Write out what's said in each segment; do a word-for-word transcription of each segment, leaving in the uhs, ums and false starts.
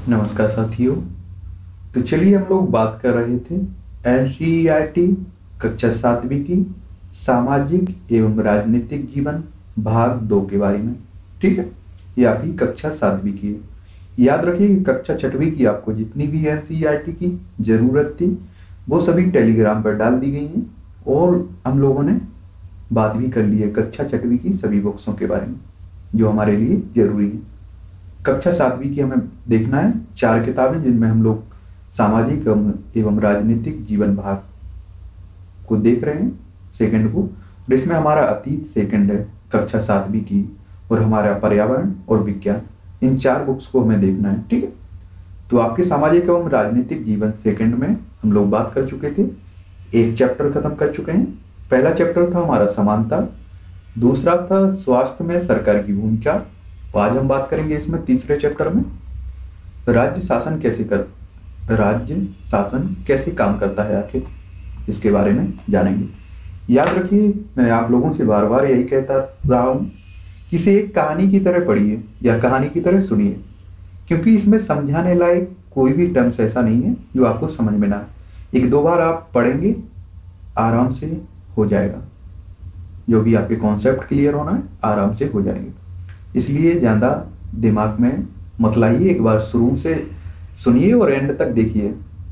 नमस्कार साथियों। तो चलिए हम लोग बात कर रहे थे एनसीईआरटी कक्षा सातवीं की सामाजिक एवं राजनीतिक जीवन भाग दो के बारे में। ठीक है, ये आपकी कक्षा सातवीं की है। याद रखिए कि कक्षा छठवीं की आपको जितनी भी एनसीईआरटी की जरूरत थी वो सभी टेलीग्राम पर डाल दी गई हैं और हम लोगों ने बात भी कर ली है कक्षा छठवीं की सभी बुक्सों के बारे में जो हमारे लिए जरूरी है। कक्षा सातवीं की हमें देखना है चार किताबें जिनमें हम लोग सामाजिक एवं राजनीतिक जीवन भाग को देख रहे हैं, सेकंड को। और इसमें हमारा अतीत सेकंड है कक्षा सातवीं की, और हमारा पर्यावरण और विज्ञान, इन चार बुक्स को हमें देखना है। ठीक है, तो आपके सामाजिक एवं राजनीतिक जीवन सेकंड में हम लोग बात कर चुके थे, एक चैप्टर खत्म कर चुके हैं। पहला चैप्टर था हमारा समानता, दूसरा था स्वास्थ्य में सरकार की भूमिका। आज हम बात करेंगे इसमें तीसरे चैप्टर में राज्य शासन कैसे कर राज्य शासन कैसे काम करता है, आखिर इसके बारे में जानेंगे। याद रखिए, मैं आप लोगों से बार बार यही कहता रहा हूं कि इसे एक कहानी की तरह पढ़िए या कहानी की तरह सुनिए, क्योंकि इसमें समझाने लायक कोई भी टर्म्स ऐसा नहीं है जो आपको समझ में ना आए। एक दो बार आप पढ़ेंगे आराम से हो जाएगा, जो भी आपके कॉन्सेप्ट क्लियर होना है आराम से हो जाएंगे। इसलिए ज़्यादा दिमाग में मत लाइए, एक बार शुरू से सुनिए और एंड तक देखिए।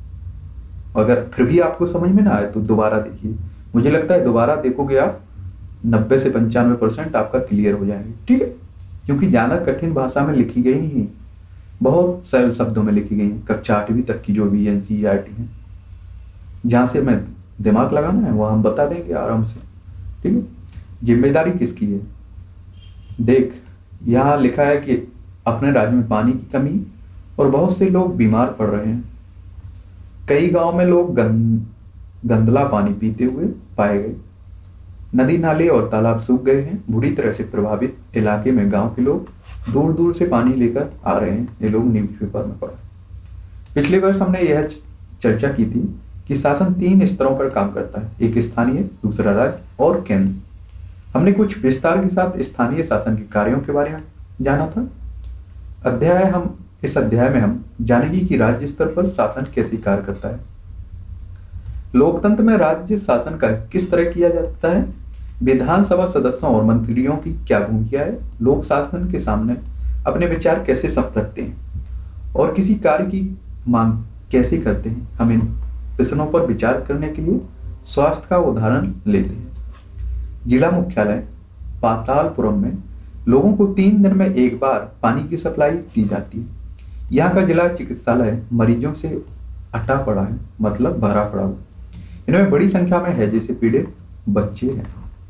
अगर फिर भी आपको समझ में ना आए तो दोबारा देखिए। मुझे लगता है दोबारा देखोगे आप नब्बे से पंचानवे परसेंट आपका क्लियर हो जाएंगे। ठीक है, क्योंकि ज़्यादा कठिन भाषा में लिखी गई नहीं, बहुत सरल शब्दों में लिखी गई कक्षा आठवीं तक की जो भी एनसीईआरटी है। जहाँ से हमें दिमाग लगाना है वह हम बता देंगे आराम से। ठीक है, जिम्मेदारी किसकी है? देख, यहाँ लिखा है कि अपने राज्य में पानी की कमी और बहुत से लोग बीमार पड़ रहे हैं। कई गांव में लोग गंद, गंदला पानी पीते हुए पाए गए। नदी नाले और तालाब सूख गए हैं। बुरी तरह से प्रभावित इलाके में गांव के लोग दूर दूर से पानी लेकर आ रहे हैं। ये लोग न्यूज़पेपर में पढ़े। पिछले वर्ष हमने यह चर्चा की थी कि शासन तीन स्तरों पर काम करता है, एक स्थानीय, दूसरा राज्य और केंद्र। हमने कुछ विस्तार के साथ स्थानीय शासन के कार्यों के बारे में जाना था। अध्याय हम इस अध्याय में हम जानेंगे कि राज्य स्तर पर शासन कैसे कार्य करता है। लोकतंत्र में राज्य शासन का किस तरह किया जाता है, विधानसभा सदस्यों और मंत्रियों की क्या भूमिका है, लोक शासन के सामने अपने विचार कैसे रखते हैं और किसी कार्य की मांग कैसे करते हैं। हम इन प्रश्नों पर विचार करने के लिए स्वास्थ्य का उदाहरण लेते हैं। जिला मुख्यालय पातालपुरम में लोगों को तीन दिन में एक बार पानी की सप्लाई दी जाती है। यहाँ का जिला चिकित्सालय मरीजों से अटा पड़ा है, मतलब भरा पड़ा हुआ। इनमें बड़ी संख्या में हैजे से पीड़ित बच्चे हैं।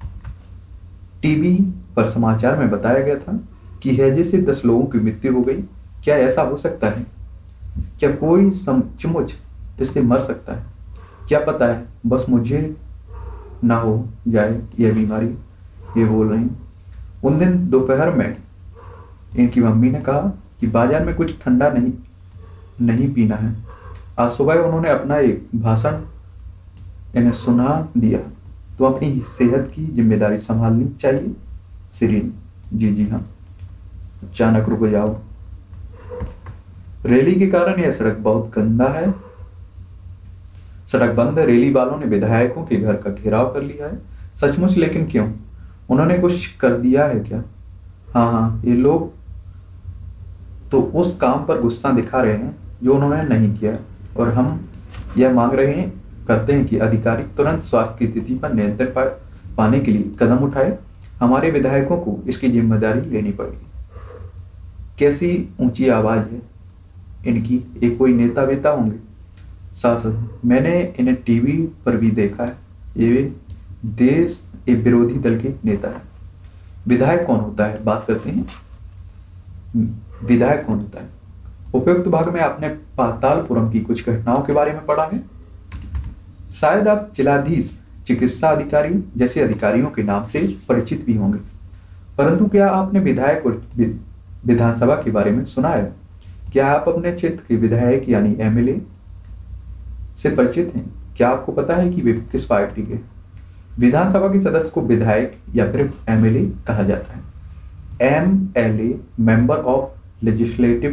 टीवी पर समाचार में बताया गया था कि हैजे से दस लोगों की मृत्यु हो गई। क्या ऐसा हो सकता है? क्या कोई सचमुच इससे मर सकता है? क्या पता है, बस मुझे ना हो जाए यह बीमारी, ये बोल रही। उन दिन दोपहर में इनकी मम्मी ने कहा कि बाजार में कुछ ठंडा नहीं नहीं पीना है। आज सुबह उन्होंने अपना एक भाषण इन्हें सुना दिया। तो अपनी सेहत की जिम्मेदारी संभालनी चाहिए श्री। जी जी हाँ, अचानक रुक जाओ। रैली के कारण यह सड़क बहुत गंदा है। सड़क बंद है। रैली वालों ने विधायकों के घर का घेराव कर लिया है। सचमुच, लेकिन क्यों? उन्होंने कुछ कर दिया है क्या? हाँ हाँ, ये लोग तो उस काम पर गुस्सा दिखा रहे हैं जो उन्होंने नहीं किया, और हम यह मांग रहे हैं करते हैं कि अधिकारी तुरंत स्वास्थ्य की स्थिति पर नियंत्रण पा, पाने के लिए कदम उठाए। हमारे विधायकों को इसकी जिम्मेदारी लेनी पड़ेगी। कैसी ऊंची आवाज है इनकी, एक कोई नेता वेता होंगे शासन। मैंने इन्हें टीवी पर भी देखा है। ये देश एक विरोधी दल के नेता है। विधायक कौन होता है, बात करते हैं। विधायक कौन होता है? उपयुक्त भाग में आपने पातालपुरम की कुछ घटनाओं के बारे में पढ़ा है। शायद आप जिलाधीश, चिकित्सा अधिकारी जैसे अधिकारियों के नाम से परिचित भी होंगे, परंतु क्या आपने विधायक और विधानसभा के बारे में सुना है? क्या आप अपने क्षेत्र के विधायक यानी एमएलए से परिचित हैं? क्या आपको पता है कि वे किस पार्टी के? विधानसभा के सदस्य को विधायक या फिर एमएलए कहा जाता है। MLA member of legislative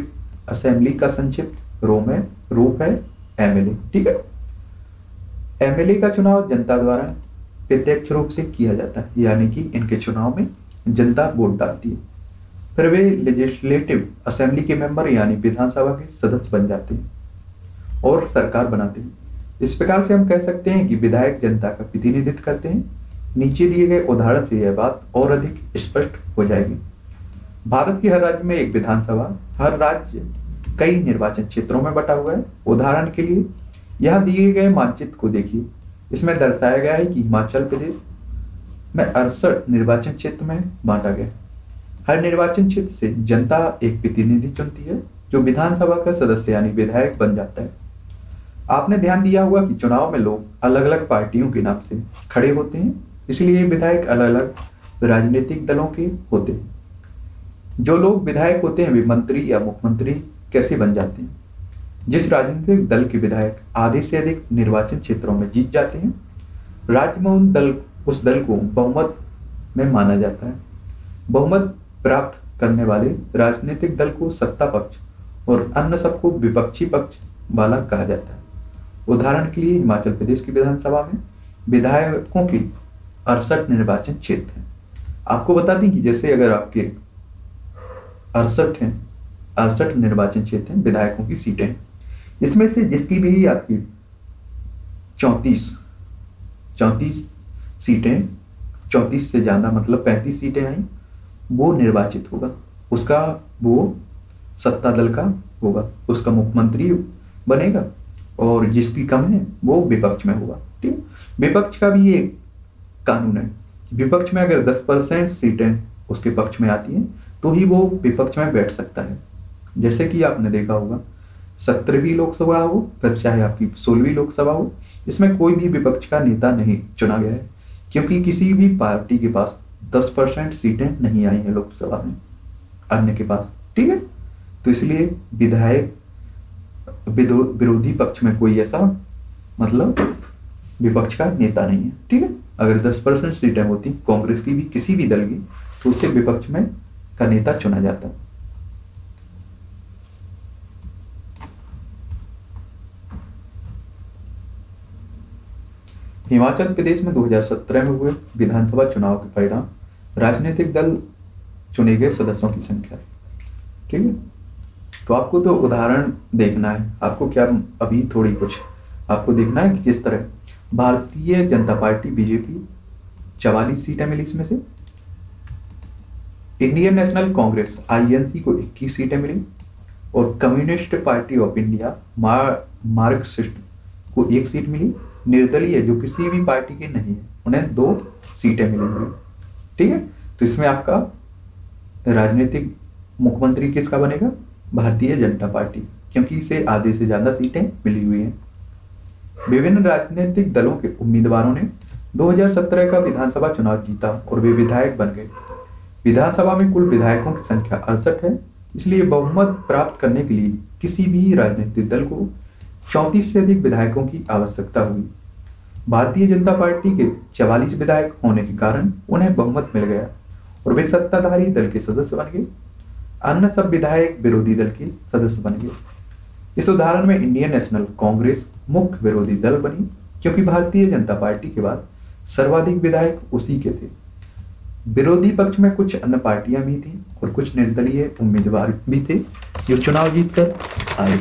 assembly का संक्षिप्त रोम है रूप है एमएलए। ठीक है, एमएलए का चुनाव जनता द्वारा प्रत्यक्ष रूप से किया जाता है, यानी कि इनके चुनाव में जनता वोट डालती है। फिर वे लेजिस्लेटिव असेंबली के मेंबर यानी विधानसभा के सदस्य बन जाते हैं और सरकार बनाते हैं। इस प्रकार से हम कह सकते हैं कि विधायक जनता का प्रतिनिधित्व करते हैं। नीचे दिए गए उदाहरण से यह बात और अधिक स्पष्ट हो जाएगी। भारत के हर राज्य में एक विधानसभा, हर राज्य कई निर्वाचन क्षेत्रों में बटा हुआ है। उदाहरण के लिए यहाँ दिए गए मानचित्र को देखिए। इसमें दर्शाया गया है कि हिमाचल प्रदेश में अड़सठ निर्वाचन क्षेत्र में बांटा गया। हर निर्वाचन क्षेत्र से जनता एक प्रतिनिधि चुनती है जो विधानसभा का सदस्य यानी विधायक बन जाता है। आपने ध्यान दिया होगा कि चुनाव में लोग अलग अलग पार्टियों के नाम से खड़े होते हैं, इसलिए विधायक अलग अलग राजनीतिक दलों के होते हैं। जो लोग विधायक होते हैं वे मंत्री या मुख्यमंत्री कैसे बन जाते हैं? जिस राजनीतिक दल के विधायक आधे से अधिक निर्वाचन क्षेत्रों में जीत जाते हैं, राज्य में उन दल उस दल को बहुमत में माना जाता है। बहुमत प्राप्त करने वाले राजनीतिक दल को सत्ता पक्ष और अन्य सबको विपक्षी पक्ष वाला कहा जाता है। उदाहरण के लिए हिमाचल प्रदेश की विधानसभा में विधायकों के अड़सठ निर्वाचन क्षेत्र हैं। आपको बता दें कि जैसे अगर आपके अड़सठ हैं अड़सठ निर्वाचन क्षेत्र हैं, विधायकों की सीटें हैं, इसमें से जिसकी भी आपकी चौंतीस चौंतीस सीटें चौंतीस से ज्यादा मतलब पैंतीस सीटें आई, वो निर्वाचित होगा, उसका वो सत्ता दल का होगा, उसका मुख्यमंत्री बनेगा, और जिसकी कम है वो विपक्ष में होगा। ठीक, विपक्ष का भी ये कानून है। विपक्ष में अगर दस परसेंट सीटें उसके पक्ष में आती हैं तो ही वो विपक्ष में बैठ सकता है। जैसे कि आपने देखा होगा सत्रहवीं लोकसभा हो फिर चाहे आपकी सोलहवीं लोकसभा हो, इसमें कोई भी विपक्ष का नेता नहीं चुना गया है, क्योंकि किसी भी पार्टी के पास दस परसेंट सीटें नहीं आई हैं लोकसभा में अन्य के पास। ठीक है, तो इसलिए विधायक विरोधी पक्ष में कोई ऐसा मतलब विपक्ष का नेता नहीं है। ठीक है, अगर दस परसेंट सीटें होती कांग्रेस की भी किसी भी दल की तो उससे विपक्ष में का नेता चुना जाता है। हिमाचल प्रदेश में दो हज़ार सत्रह में हुए विधानसभा चुनाव के परिणाम राजनीतिक दल चुने गए सदस्यों की संख्या। ठीक है, तो आपको तो उदाहरण देखना है, आपको क्या अभी थोड़ी कुछ आपको देखना है कि किस तरह भारतीय जनता पार्टी बीजेपी चवालीस सीटें मिली, इसमें से इंडियन नेशनल कांग्रेस आईएनसी को इक्कीस सीटें मिली और कम्युनिस्ट पार्टी ऑफ इंडिया मार, मार्क्सिस्ट को एक सीट मिली। निर्दलीय जो किसी भी पार्टी के नहीं है उन्हें दो सीटें मिलेंगी। ठीक है, तो इसमें आपका राजनीतिक मुख्यमंत्री किसका बनेगा? भारतीय जनता पार्टी, क्योंकि इसे आधे से ज्यादा सीटें मिली हुई हैं। विभिन्न राजनीतिक दलों के उम्मीदवारों ने दो हज़ार सत्रह का विधानसभा चुनाव जीता और वे विधायक बन गए। विधानसभा में कुल विधायकों की संख्या अड़सठ है, इसलिए बहुमत प्राप्त करने के लिए किसी भी राजनीतिक दल को चौंतीस से अधिक विधायकों की आवश्यकता हुई। भारतीय जनता पार्टी के चवालीस विधायक होने के कारण उन्हें बहुमत मिल गया और वे सत्ताधारी दल के सदस्य बन गए। अन्य सब विधायक विरोधी दल के सदस्य बन गए। इस उदाहरण में इंडियन नेशनल कांग्रेस मुख्य विरोधी दल बनी, क्योंकि भारतीय जनता पार्टी के बाद सर्वाधिक विधायक उसी के थे। विरोधी पक्ष में कुछ अन्य पार्टियां भी थी और कुछ निर्दलीय उम्मीदवार भी थे जो चुनाव जीतकर आए।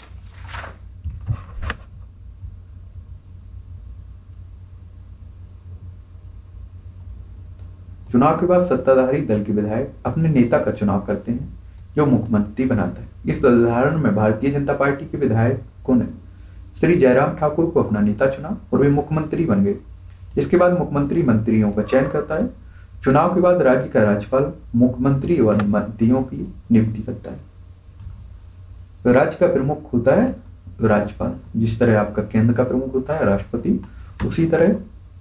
चुनाव के बाद सत्ताधारी दल के विधायक अपने नेता का चुनाव करते हैं जो मुख्यमंत्री बनाता है। इस उदाहरण में भारतीय जनता पार्टी के विधायकों ने श्री जयराम ठाकुर को अपना नेता चुना और वे मुख्यमंत्री बन गए। इसके बाद मुख्यमंत्री मंत्रियों का चयन करता है। चुनाव के बाद राज्य का राज्यपाल मुख्यमंत्री और मंत्रियों की नियुक्ति करता है। राज्य का प्रमुख होता है राज्यपाल, जिस तरह आपका केंद्र का प्रमुख होता है राष्ट्रपति, उसी तरह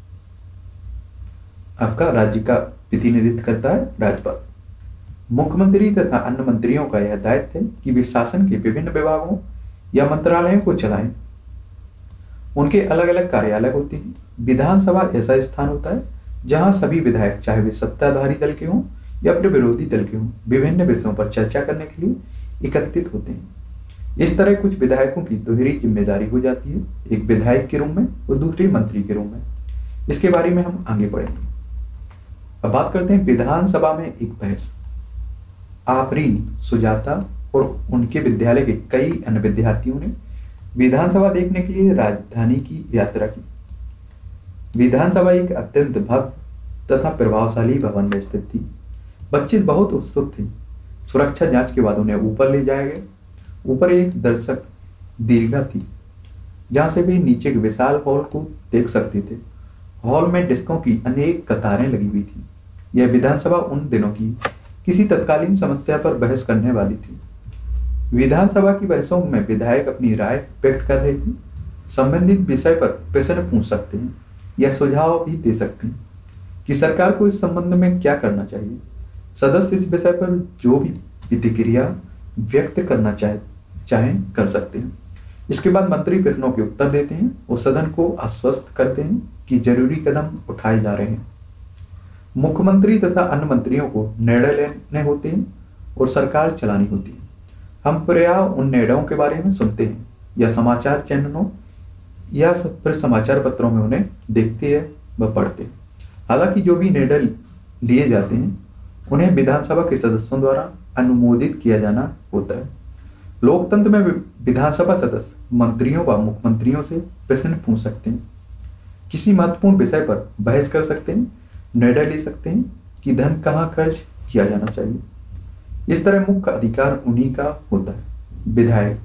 आपका राज्य का प्रतिनिधित्व करता है राज्यपाल। मुख्यमंत्री तथा अन्य मंत्रियों का यह दायित्व है कि वे शासन के विभिन्न विभागों या मंत्रालयों को चलाएं। उनके अलग अलग कार्यालय होते हैं। विधानसभा ऐसा स्थान होता है जहां सभी विधायक, चाहे वे सत्ताधारी दल के हों या फिर विरोधी दल के हों, विभिन्न विषयों पर चर्चा करने के लिए एकत्रित होते हैं। इस तरह कुछ विधायकों की दोहरी जिम्मेदारी हो जाती है, एक विधायक के रूप में और दूसरे मंत्री के रूप में। इसके बारे में हम आगे बढ़ेंगे। अब बात करते हैं विधानसभा में एक बहस। आफरीन, सुजाता और उनके विद्यालय के कई अन्य विद्यार्थियों ने विधानसभा देखने के लिए राजधानी की यात्रा की। विधानसभा एक अत्यंत भव्य तथा प्रभावशाली भवन में स्थित थी। बच्चे बहुत उत्सुक थे। सुरक्षा जांच के बाद उन्हें ऊपर ले जाया गया। ऊपर एक दर्शक दीर्घा थी जहां से वे नीचे के विशाल हॉल को देख सकते थे। हॉल में डिस्कों की अनेक कतारें लगी हुई थी। यह विधानसभा उन दिनों की किसी तत्कालीन समस्या पर बहस करने वाली थी। विधानसभा की बहसों में विधायक अपनी राय व्यक्त कर रहे थे। संबंधित विषय पर प्रश्न पूछ सकते हैं या सुझाव भी दे सकते हैं कि सरकार को इस संबंध में क्या करना चाहिए। सदस्य इस विषय पर जो भी प्रतिक्रिया व्यक्त करना चाहे चाहे कर सकते हैं। इसके बाद मंत्री प्रश्नों के उत्तर देते हैं और सदन को आश्वस्त करते हैं कि जरूरी कदम उठाए जा रहे हैं। मुख्यमंत्री तथा अन्य मंत्रियों को निर्णय लेने होते हैं और सरकार चलानी होती है। हम प्रायः उन निर्णयों के बारे में सुनते हैं या समाचार चैनलों या फिर समाचार पत्रों में उन्हें देखते हैं व पढ़ते हैं। हालांकि जो भी निर्णय लिए जाते हैं उन्हें विधानसभा के सदस्यों द्वारा अनुमोदित किया जाना होता है। लोकतंत्र में विधानसभा सदस्य मंत्रियों व मुख्यमंत्रियों से प्रश्न पूछ सकते हैं, किसी महत्वपूर्ण विषय पर बहस कर सकते हैं, निर्णय ले सकते हैं कि धन कहाँ खर्च किया जाना चाहिए। इस तरह मुख्य अधिकार उन्हीं का होता है। विधायक।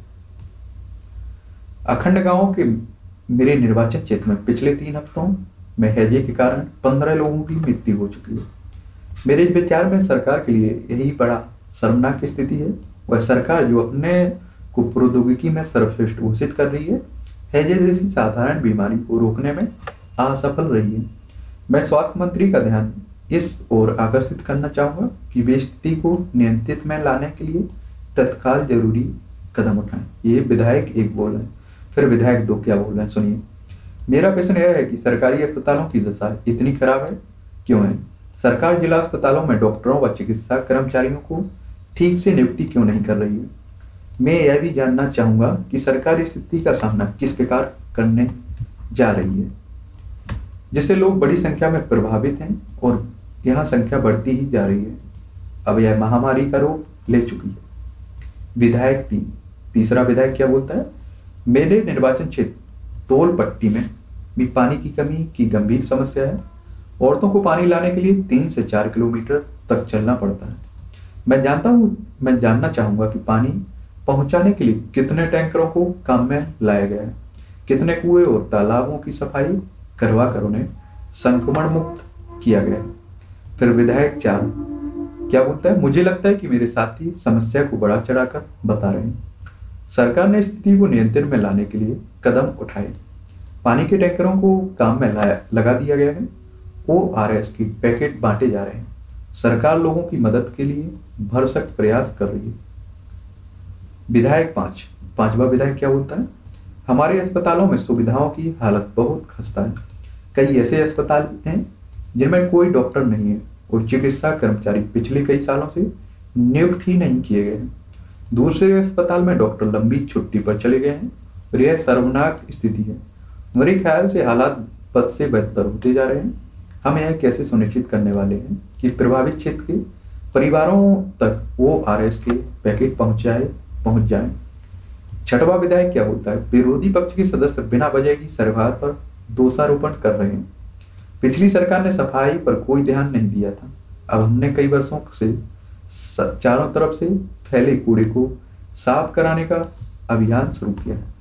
अखंड गांव के मेरे निर्वाचन क्षेत्र में पिछले तीन हफ्तों में हैजे के कारण पंद्रह लोगों की मृत्यु हो चुकी है। मेरे विचार में सरकार के लिए यही बड़ा शर्मनाक स्थिति है। वह सरकार जो अपने को प्रौद्योगिकी में सर्वश्रेष्ठ घोषित कर रही है, हैजे जैसी साधारण बीमारी को रोकने में असफल रही है। मैं स्वास्थ्य मंत्री का ध्यान इस ओर आकर्षित करना चाहूंगा कि वे स्थिति को नियंत्रित में लाने के लिए तत्काल जरूरी कदम उठाएं। ये विधायक एक बोल रहे हैं, फिर विधायक दो क्या बोल रहे हैं, सुनिए। मेरा प्रश्न यह है कि सरकारी अस्पतालों की दशा इतनी खराब है क्यों है? सरकार जिला अस्पतालों में डॉक्टरों व चिकित्सा कर्मचारियों को ठीक से नियुक्ति क्यों नहीं कर रही है? मैं यह भी जानना चाहूंगा कि सरकार इस स्थिति का सामना किस प्रकार करने जा रही है, जिससे लोग बड़ी संख्या में प्रभावित हैं और यहाँ संख्या बढ़ती ही जा रही है। अब यह महामारी का रूप ले चुकी है। विधायक तीन। तीसरा विधायक क्या बोलता है? मेरे निर्वाचन क्षेत्र तोल पट्टी में भी पानी की कमी की गंभीर समस्या है। औरतों को पानी लाने के लिए तीन से चार किलोमीटर तक चलना पड़ता है। मैं जानता हूँ मैं जानना चाहूंगा कि पानी पहुंचाने के लिए कितने टैंकरों को काम में लाया गया है, कितने कुएं और तालाबों की सफाई करवा कर उन्हें संक्रमण मुक्त किया गया है। फिर विधायक चार क्या बोलता है? मुझे लगता है कि मेरे साथी समस्या को बढ़ा चढ़ाकर बता रहे हैं। सरकार ने स्थिति को नियंत्रण में लाने के लिए कदम उठाए। पानी के टैंकरों को काम में लाया लगा दिया गया है। ओ आर एस की पैकेट बांटे जा रहे हैं। सरकार लोगों की मदद के लिए भरसक प्रयास कर रही है। विधायक पांच। पांचवा विधायक क्या बोलता है? हमारे अस्पतालों में सुविधाओं की हालत बहुत खस्ता है। कई ऐसे अस्पताल हैं जिनमें कोई डॉक्टर नहीं है और चिकित्सा कर्मचारी पिछले कई सालों से नियुक्त ही नहीं किए गए हैं। दूसरे अस्पताल में डॉक्टर लंबी छुट्टी पर चले गए हैं और यह शर्मनाक स्थिति है। मेरे ख्याल से हालात बद से बदतर होते जा रहे हैं। हम यह कैसे सुनिश्चित करने वाले हैं कि प्रभावित क्षेत्र के परिवारों तक ओ आर एस के पैकेट पहुंचाए पहुंच जाए। छठवां विधायक क्या बोलता है? विरोधी पक्ष के सदस्य बिना वजह की सरकार पर दोषारोपण कर रहे हैं। पिछली सरकार ने सफाई पर कोई ध्यान नहीं दिया था। अब हमने कई वर्षों से चारों तरफ से फैले कूड़े को साफ कराने का अभियान शुरू किया है।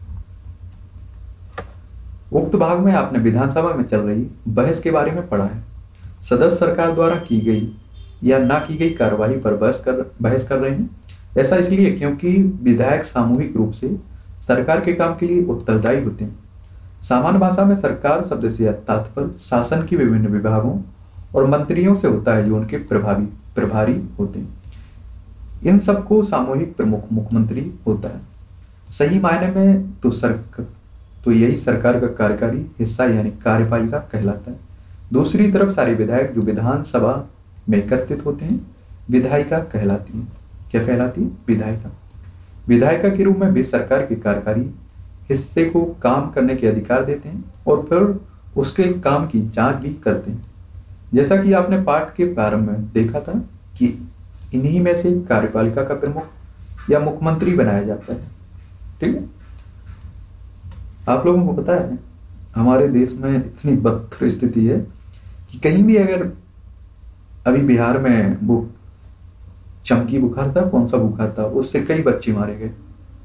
उक्त भाग में आपने विधानसभा में चल रही बहस के बारे में पढ़ा है। सदस्य सरकार द्वारा की गई या ना की गई कार्रवाई पर बहस कर बहस कर रहे हैं। ऐसा इसलिए क्योंकि विधायक सामूहिक रूप से सरकार के काम के लिए उत्तरदायी होते हैं। सामान्य भाषा में सरकार शब्द से तात्पर्य शासन की विभिन्न विभागों और मंत्रियों से होता है जो उनके प्रभावी प्रभारी होते हैं। इन सबको सामूहिक प्रमुख मुख्यमंत्री होता है। सही मायने में तो सरकार तो यही सरकार का कार्यकारी हिस्सा यानी कार्यपालिका कहलाता है। दूसरी तरफ सारे विधायक जो विधानसभा में एकत्रित होते हैं विधायिका कहलाती है। क्या कहलाती है? विधायिका। विधायिका के रूप में वे सरकार के कार्यकारी हिस्से को काम करने के अधिकार देते हैं और फिर उसके काम की जांच भी करते हैं। जैसा कि आपने पाठ के प्रारंभ में देखा था कि इन्हीं में से कार्यपालिका का प्रमुख या मुख्यमंत्री बनाया जाता है। ठीक है, आप लोगों को पता है हमारे देश में इतनी बदतर स्थिति है कि कहीं भी अगर अभी बिहार में वो चमकी बुखार था, कौन सा बुखार था, उससे कई बच्चे मारे गए।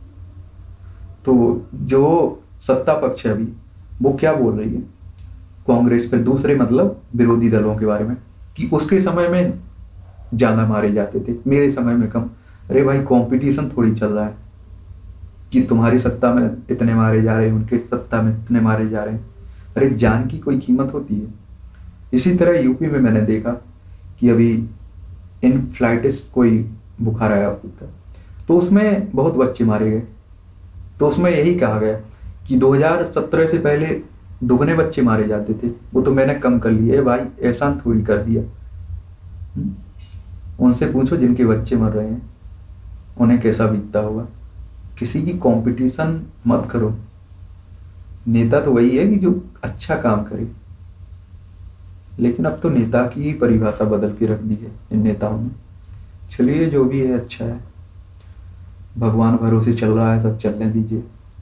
तो जो सत्ता पक्ष है अभी वो क्या बोल रही है कांग्रेस पे, दूसरे मतलब विरोधी दलों के बारे में कि उसके समय में ज्यादा मारे जाते थे, मेरे समय में कम। अरे भाई, कंपटीशन थोड़ी चल रहा है कि तुम्हारी सत्ता में इतने मारे जा रहे हैं, उनके सत्ता में इतने मारे जा रहे हैं। अरे जान की कोई कीमत होती है। इसी तरह यूपी में मैंने देखा कि अभी इनफ्लाइटिस कोई बुखार आया था, तो उसमें बहुत बच्चे मारे गए। तो उसमें यही कहा गया कि दो हज़ार सत्रह से पहले दुगने बच्चे मारे जाते थे, वो तो मैंने कम कर लिए। भाई ऐसा थोड़ी कर दिया। उनसे पूछो जिनके बच्चे मर रहे हैं उन्हें कैसा बीतता होगा। किसी की कंपटीशन मत करो। नेता तो वही है कि जो अच्छा काम करे, लेकिन अब तो नेता की ही परिभाषा बदल के रख दी है इन नेताओं ने। चलिए, जो भी है अच्छा है, भगवान भरोसे चल रहा है, सब चलने दीजिए।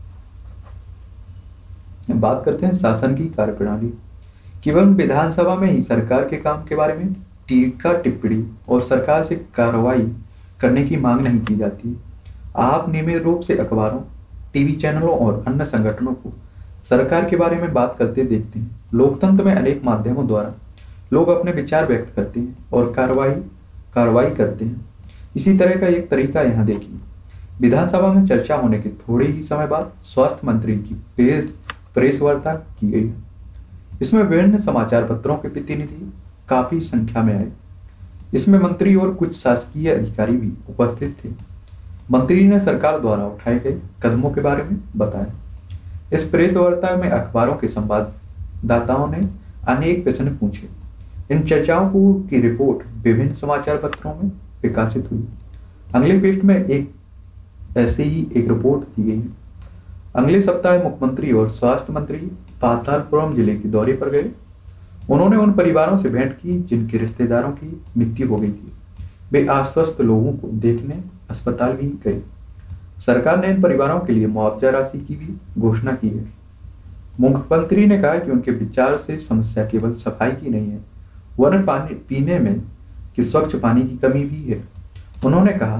बात करते हैं शासन की कार्यप्रणाली। केवल विधानसभा में ही सरकार के काम के बारे में टीका टिप्पणी और सरकार से कार्रवाई करने की मांग नहीं की जाती। आप नियमित रूप से अखबारों, टीवी चैनलों और अन्य संगठनों को सरकार के बारे में बात करते देखते हैं। लोकतंत्र में अनेक माध्यमों द्वारा लोग अपने विचार व्यक्त करते हैं और कार्रवाई कार्रवाई करते हैं। इसी तरह का एक तरीका यहाँ देखिए। विधानसभा में चर्चा होने के थोड़े ही समय बाद स्वास्थ्य मंत्री की प्रेस वार्ता की गई। इसमें विभिन्न समाचार पत्रों के प्रतिनिधि काफी संख्या में आए। इसमें मंत्री और कुछ शासकीय अधिकारी भी उपस्थित थे। मंत्री ने सरकार द्वारा उठाए गए कदमों के बारे में बताया। इस प्रेस वार्ता में अखबारों के संवाददाताओं ने अनेक प्रश्न पूछे। इन चर्चाओं को की रिपोर्ट विभिन्न समाचार पत्रों में प्रकाशित हुई। अगले पृष्ठ में एक ऐसे ही एक रिपोर्ट दी गई है। अगले सप्ताह मुख्यमंत्री और स्वास्थ्य मंत्री पातालपुरम जिले के दौरे पर गए। उन्होंने उन परिवारों से भेंट की जिनके रिश्तेदारों की मृत्यु हो गई थी। वे आश्वस्त लोगों को देखने अस्पताल भी गए। सरकार ने इन परिवारों के लिए मुआवजा राशि की भी घोषणा की है। मुख्यमंत्री ने कहा कि उनके विचार से समस्या केवल सफाई की नहीं है, वरन पानी पीने में कि स्वच्छ पानी की कमी भी है। उन्होंने कहा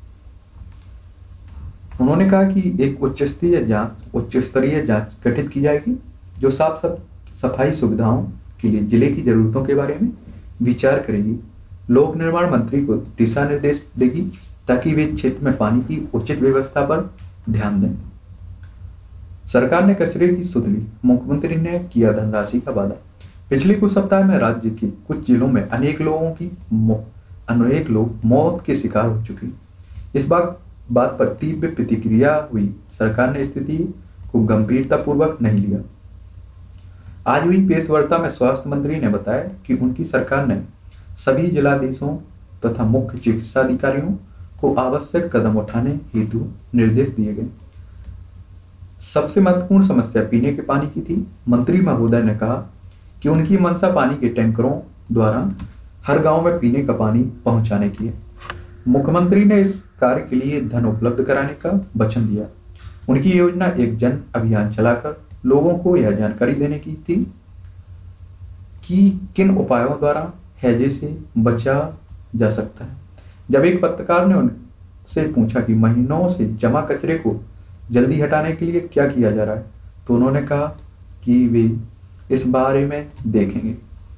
उन्होंने कहा कि एक उच्च स्तरीय जांच उच्च स्तरीय जांच गठित की जाएगी जो साफ सफाई सुविधाओं के लिए जिले की जरूरतों के बारे में विचार करेगी। लोक निर्माण मंत्री को दिशा निर्देश देगी ताकि वे क्षेत्र में पानी की उचित व्यवस्था पर ध्यान दें। सरकार ने कचरे की सुध ली। मुख्यमंत्री ने किया धनराशि का वादा। पिछले कुछ सप्ताह में राज्य के कुछ जिलों में अनेक लोगों की अनेक लोग मौत के शिकार हो चुके। इस बात बात पर तीव्र प्रतिक्रिया हुई। सरकार ने स्थिति को गंभीरतापूर्वक नहीं लिया। आज हुई प्रेस वार्ता में स्वास्थ्य मंत्री ने बताया कि उनकी सरकार ने सभी जिलाधीशों तथा मुख्य चिकित्सा अधिकारियों को आवश्यक कदम उठाने हेतु निर्देश दिए गए। सबसे महत्वपूर्ण समस्या पीने के पानी की थी। मंत्री महोदय ने कहा कि उनकी मंशा पानी के टैंकरों द्वारा हर गांव में पीने का पानी पहुंचाने की है। मुख्यमंत्री ने इस कार्य के लिए धन उपलब्ध कराने का वचन दिया। उनकी योजना एक जन अभियान चलाकर लोगों को यह जानकारी देने की थी कि किन उपायों द्वारा हैजे से बचा जा सकता है। जब एक पत्रकार ने उनसे पूछा कि महीनों से जमा कचरे को जल्दी हटाने के लिए क्या किया जा रहा है, तो उन्होंने कहा कि वे इस बारे में देखेंगे।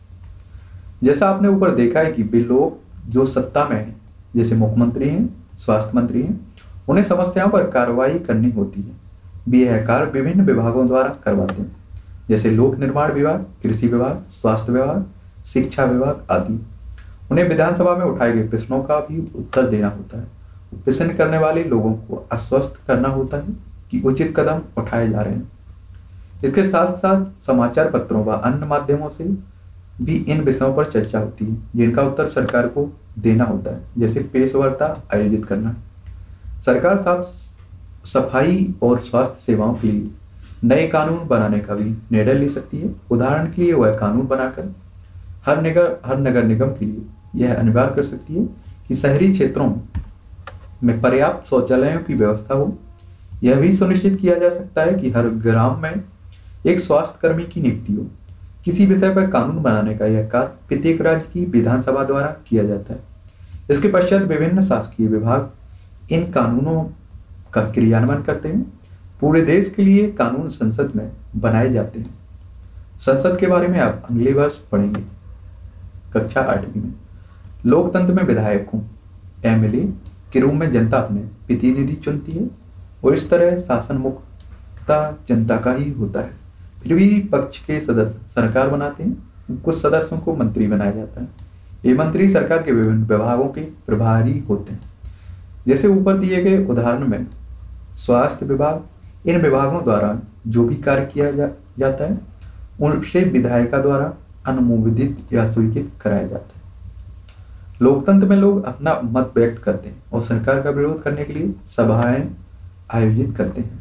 जैसा आपने ऊपर देखा है कि वे लोग जो सत्ता में हैं, जैसे मुख्यमंत्री हैं, स्वास्थ्य मंत्री हैं, उन्हें समस्याओं पर कार्रवाई करनी होती है। वे यह कार्य विभिन्न विभागों द्वारा करवाते हैं, जैसे लोक निर्माण विभाग, कृषि विभाग, स्वास्थ्य विभाग, शिक्षा विभाग आदि। उन्हें विधानसभा में उठाए गए प्रश्नों का भी उत्तर देना होता है। प्रश्न करने वाले लोगों को आश्वस्त करना होता है कि उचित कदम उठाए जा रहे हैं। इसके साथ साथ समाचार पत्रों व अन्य माध्यमों से भी इन विषयों पर चर्चा होती है जिनका उत्तर सरकार को देना होता है, जैसे प्रेस वार्ता आयोजित करना। सरकार साफ सफाई और स्वास्थ्य सेवाओं के लिए नए कानून बनाने का भी निर्णय ले सकती है। उदाहरण के लिए वह कानून बनाकर हर नगर हर नगर निगम के लिए यह अनिवार्य कर सकती है कि शहरी क्षेत्रों में पर्याप्त शौचालयों की व्यवस्था हो। यह भी सुनिश्चित किया जा सकता है कि हर ग्राम में एक स्वास्थ्य कर्मी की नियुक्ति हो। किसी विषय पर कानून बनाने का यह कार्य प्रत्येक राज्य की विधानसभा द्वारा किया जाता है। इसके पश्चात विभिन्न शासकीय विभाग इन कानूनों का क्रियान्वयन करते हैं। पूरे देश के लिए कानून संसद में बनाए जाते हैं। संसद के बारे में आप अगले वर्ष पढ़ेंगे कक्षा आठवीं में। लोकतंत्र में विधायकों एमएलए के रूप में जनता अपने प्रतिनिधि चुनती है और इस तरह शासन मुख्यता जनता का ही होता है। फिर भी पक्ष के सदस्य सरकार बनाते हैं। कुछ सदस्यों को मंत्री बनाया जाता है। ये मंत्री सरकार के विभिन्न विभागों के प्रभारी होते हैं। जैसे ऊपर दिए गए उदाहरण में स्वास्थ्य विभाग, इन विभागों द्वारा जो भी कार्य किया जा, जाता है उनसे विधायिका द्वारा अनुमोदित या स्वीकृत कराया जाता है। लोकतंत्र में लोग अपना मत व्यक्त करते हैं और सरकार का विरोध करने के लिए सभाएं आयोजित करते हैं।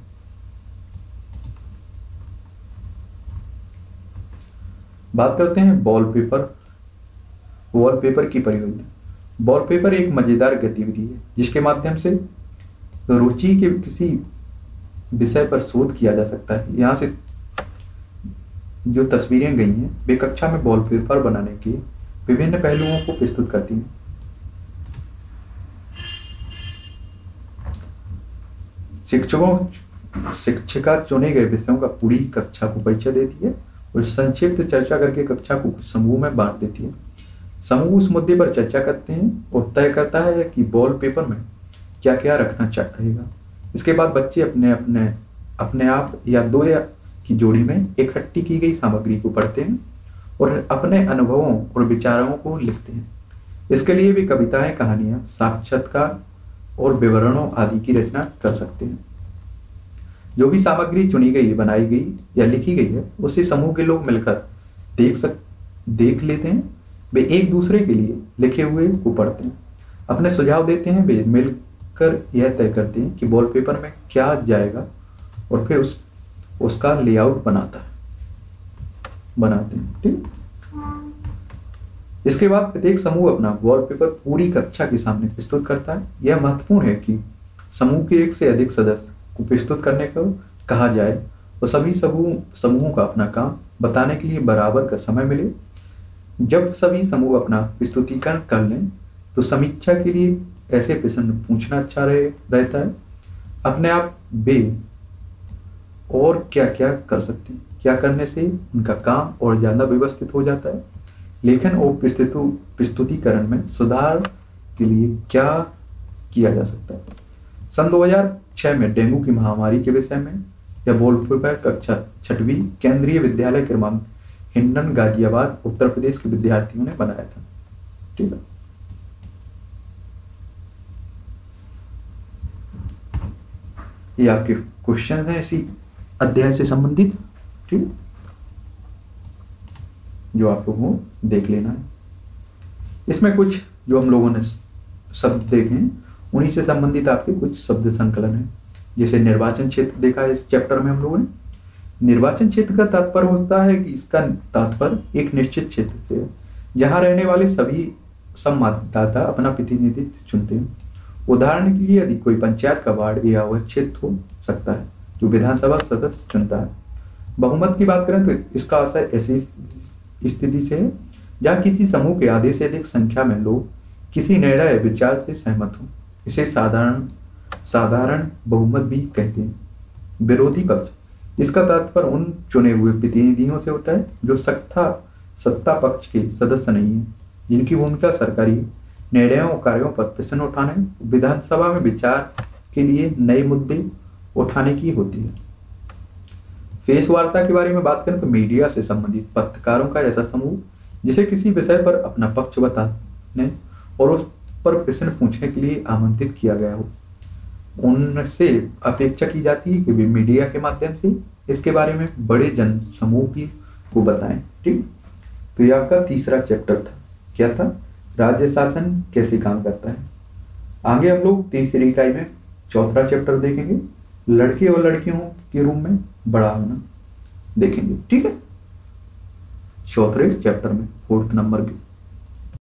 बात करते हैं वॉलपेपर वॉलपेपर की परियोजना। वॉलपेपर एक मजेदार गतिविधि है जिसके माध्यम से रुचि के किसी विषय पर शोध किया जा सकता है। यहाँ से जो तस्वीरें गई हैं वे कक्षा में वॉलपेपर बनाने के विभिन्न पहलुओं को प्रस्तुत करती हैं। शिक्षकों शिक्षिका चुने गए विषयों का पूरी कक्षा को परिचय देती है और संक्षिप्त चर्चा करके कक्षा को कुछ समूह में बांट देती है। समूह उस मुद्दे पर चर्चा करते हैं और तय करता है कि वॉलपेपर में क्या क्या रखना चाहिएगा। इसके बाद बच्चे अपने अपने अपने आप या दो या की जोड़ी में इकट्ठी की गई सामग्री को पढ़ते हैं और अपने अनुभवों और विचारों को लिखते हैं। इसके लिए भी कविताएं, कहानियां, साक्षात्कार और विवरणों आदि की रचना कर सकते हैं। जो भी सामग्री चुनी गई, बनाई गई या लिखी गई है उसे समूह के लोग मिलकर देख सक देख लेते हैं। वे एक दूसरे के लिए लिखे हुए को पढ़ते हैं, अपने सुझाव देते हैं। वे मिलकर यह तय करते हैं कि वॉलपेपर में क्या जाएगा और फिर उस उसका लेआउट बनाता है बनाते हैं ठीक। इसके बाद प्रत्येक समूह अपना वॉलपेपर पूरी कक्षा के सामने प्रस्तुत करता है। यह महत्वपूर्ण है कि समूह के एक से अधिक सदस्य को प्रस्तुत करने को कहा जाए और सभी समूह समूहों का अपना काम बताने के लिए बराबर का समय मिले। जब सभी समूह अपना प्रस्तुतिकरण कर लें तो समीक्षा के लिए ऐसे प्रश्न पूछना अच्छा रहे रहता है। अपने आप वे और क्या क्या कर सकते हैं, क्या करने से उनका काम और ज्यादा व्यवस्थित हो जाता है। लेखन और प्रस्तुतिकरण में सुधार के लिए क्या किया जा सकता है। सन दो हज़ार छह में डेंगू की महामारी के विषय में यह वॉलपेपर कक्षा छठवीं केंद्रीय विद्यालय क्रमांक हिंडन गाजियाबाद उत्तर प्रदेश के विद्यार्थियों ने बनाया था ठीक है। ये आपके क्वेश्चन हैं इसी अध्याय से संबंधित ठीक, जो आप लोगों को देख लेना है। इसमें कुछ जो हम लोगों ने शब्द देखे हैं उन्हीं से संबंधित आपके कुछ शब्द संकलन है। जैसे निर्वाचन क्षेत्र देखा है इस चैप्टर में हम लोगों ने। निर्वाचन क्षेत्र का तात्पर्य होता है कि इसका तात्पर्य एक निश्चित क्षेत्र से है जहां रहने वाले सभी सब मतदाता अपना प्रतिनिधित्व चुनते हैं। उदाहरण के लिए यदि कोई पंचायत का वार्ड या वह क्षेत्र हो सकता है जो विधानसभा सदस्य चुनता है। बहुमत की बात करें तो इसका आशय ऐसी स्थिति से है जहाँ किसी समूह के आधे से अधिक संख्या में लोग किसी निर्णय या विचार से सहमत हो। इसे साधारण साधारण बहुमत भी कहते हैं। विरोधी पक्ष, इसका तात्पर्य उन चुने हुए प्रतिनिधियों से होता है जो सत्ता सत्ता पक्ष के सदस्य नहीं है, जिनकी भूमिका सरकारी निर्णयों और कार्यों पर प्रश्न उठाने, विधानसभा में विचार के लिए नए मुद्दे उठाने की होती है। फेस वार्ता के बारे में बात करें तो मीडिया से संबंधित पत्रकारों का ऐसा समूह जिसे किसी विषय पर अपना पक्ष बताने और उस पर प्रश्न पूछने के लिए आमंत्रित किया गया हो। उनसे अपेक्षा की जाती है कि वे मीडिया के माध्यम से इसके बारे में बड़े जन समूह की को बताएं ठीक। तो यह आपका तीसरा चैप्टर था। क्या था? राज्य शासन कैसे काम करता है। आगे हम लोग तीसरी इकाई में चौथा चैप्टर देखेंगे लड़के और लड़कियों के रूप में बड़ा होना देखेंगे, ठीक है, चौथे चैप्टर में फोर्थ नंबर के